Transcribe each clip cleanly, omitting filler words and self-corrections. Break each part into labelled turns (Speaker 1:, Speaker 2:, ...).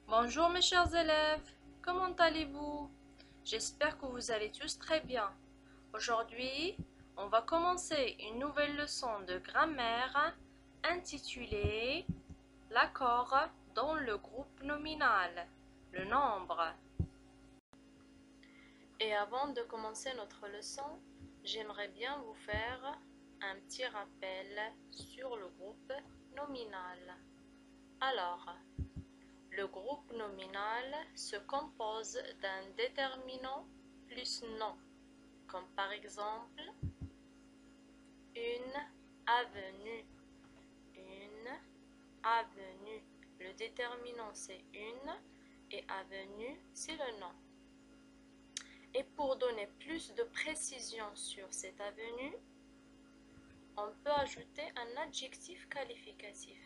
Speaker 1: Bonjour mes chers élèves, comment allez-vous? J'espère que vous allez tous très bien. Aujourd'hui, on va commencer une nouvelle leçon de grammaire intitulée l'accord dans le groupe nominal, le nombre. Et avant de commencer notre leçon, j'aimerais bien vous faire un petit rappel sur le groupe nominal. Alors, le groupe nominal se compose d'un déterminant plus nom, comme par exemple une avenue. Une avenue. Le déterminant c'est une et avenue c'est le nom. Et pour donner plus de précision sur cette avenue, on peut ajouter un adjectif qualificatif.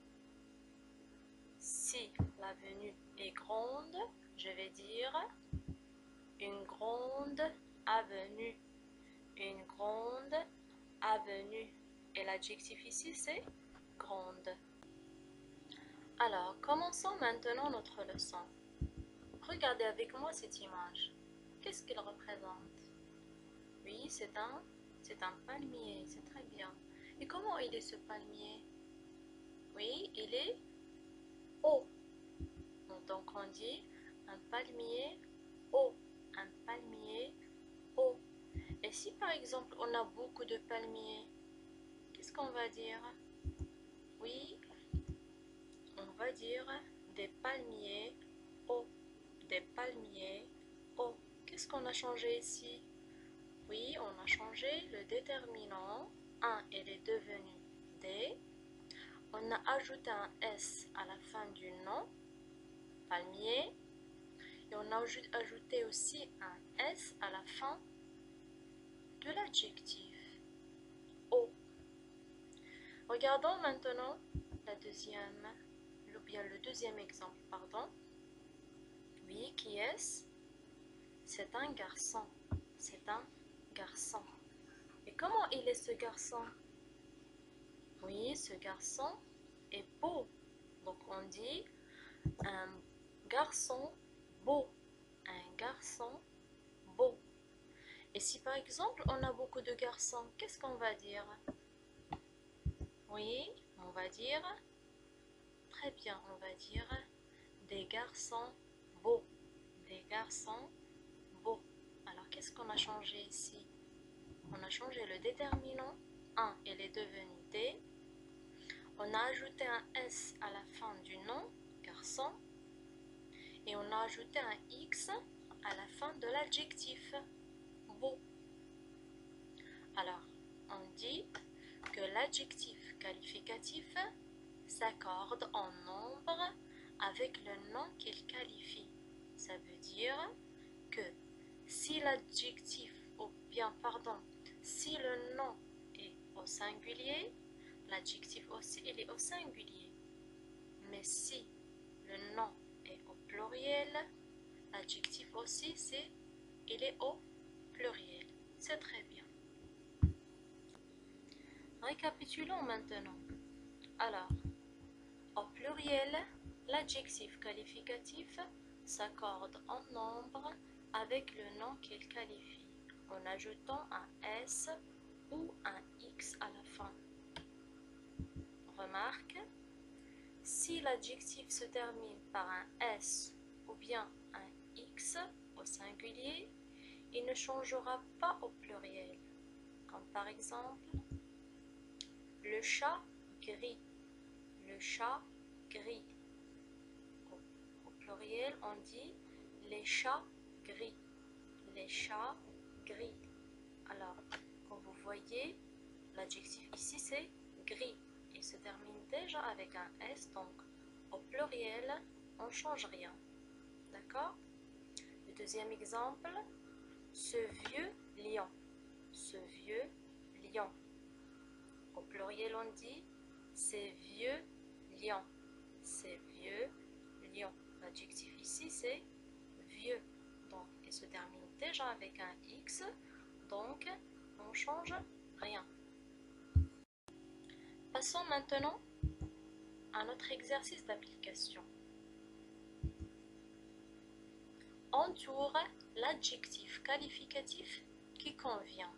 Speaker 1: Si l'avenue est grande, je vais dire une grande avenue. Une grande avenue. Et l'adjectif ici, c'est grande. Alors, commençons maintenant notre leçon. Regardez avec moi cette image. Qu'est-ce qu'elle représente? Oui, c'est un palmier, c'est très bien. Et comment il est ce palmier? Oui, il est haut. Donc on dit un palmier haut. Un palmier haut. Et si par exemple on a beaucoup de palmiers, qu'est-ce qu'on va dire? Oui, on va dire des palmiers hauts. Des palmiers hauts. Qu'est-ce qu'on a changé ici? Oui, on a changé le déterminant. Un, il est devenu des. On a ajouté un S à la fin du nom, palmier. Et on a ajouté aussi un S à la fin de l'adjectif haut. Regardons maintenant le deuxième exemple, pardon. Oui, qui est-ce? C'est un garçon. C'est un garçon. Et comment il est ce garçon? Oui, ce garçon est beau. Donc on dit un garçon beau. Un garçon beau. Et si par exemple on a beaucoup de garçons, qu'est-ce qu'on va dire? Oui, on va dire, très bien, on va dire des garçons beaux. Des garçons beaux. Alors qu'est-ce qu'on a changé ici? On a changé le déterminant. Un, il est devenu des. On a ajouté un S à la fin du nom, garçon. Et on a ajouté un X à la fin de l'adjectif, beau. Alors, on dit que l'adjectif qualificatif s'accorde en nombre avec le nom qu'il qualifie. Ça veut dire que si l'adjectif, ou bien, pardon, si le nom est au singulier, l'adjectif aussi il est au singulier. Mais si le nom est au pluriel, l'adjectif aussi il est au pluriel. C'est très bien. Récapitulons maintenant. Alors, au pluriel, l'adjectif qualificatif s'accorde en nombre avec le nom qu'il qualifie, en ajoutant un S ou un X à la fin. Remarque, si l'adjectif se termine par un S ou bien un X au singulier, il ne changera pas au pluriel, comme par exemple le chat gris. Le chat gris. Au pluriel, on dit les chats gris. Les chats gris. Alors, comme vous voyez, l'adjectif ici c'est gris. Il se termine déjà avec un S, donc au pluriel, on ne change rien. D'accord? Le deuxième exemple, ce vieux lion. Ce vieux lion. Au pluriel, on dit ces vieux lions. Ces vieux lions. L'adjectif ici, c'est vieux. Donc, il se termine déjà avec un X. Donc, on ne change rien. Passons maintenant à notre exercice d'application. entoure l'adjectif qualificatif qui convient.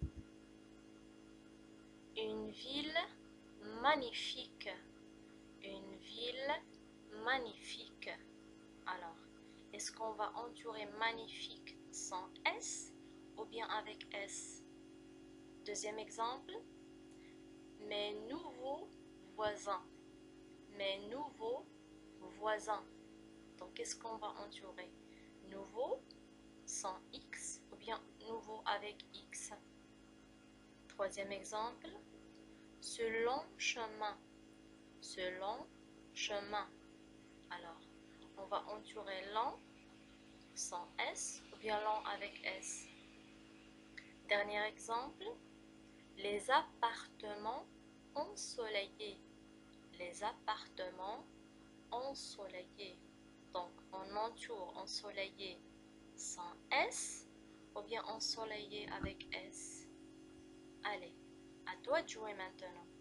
Speaker 1: Une ville magnifique. Une ville magnifique. Alors, est-ce qu'on va entourer magnifique sans S ou bien avec S? Deuxième exemple, mes nouveaux voisins. Mes nouveaux voisins. Donc, qu'est-ce qu'on va entourer? Nouveau sans X ou bien nouveau avec X. Troisième exemple, ce long chemin. Ce long chemin. Alors, on va entourer long sans S ou bien long avec S. Dernier exemple, les appartements ensoleillés. Les appartements ensoleillés. Donc, on entoure ensoleillé sans S ou bien ensoleillé avec S. Allez, à toi de jouer maintenant.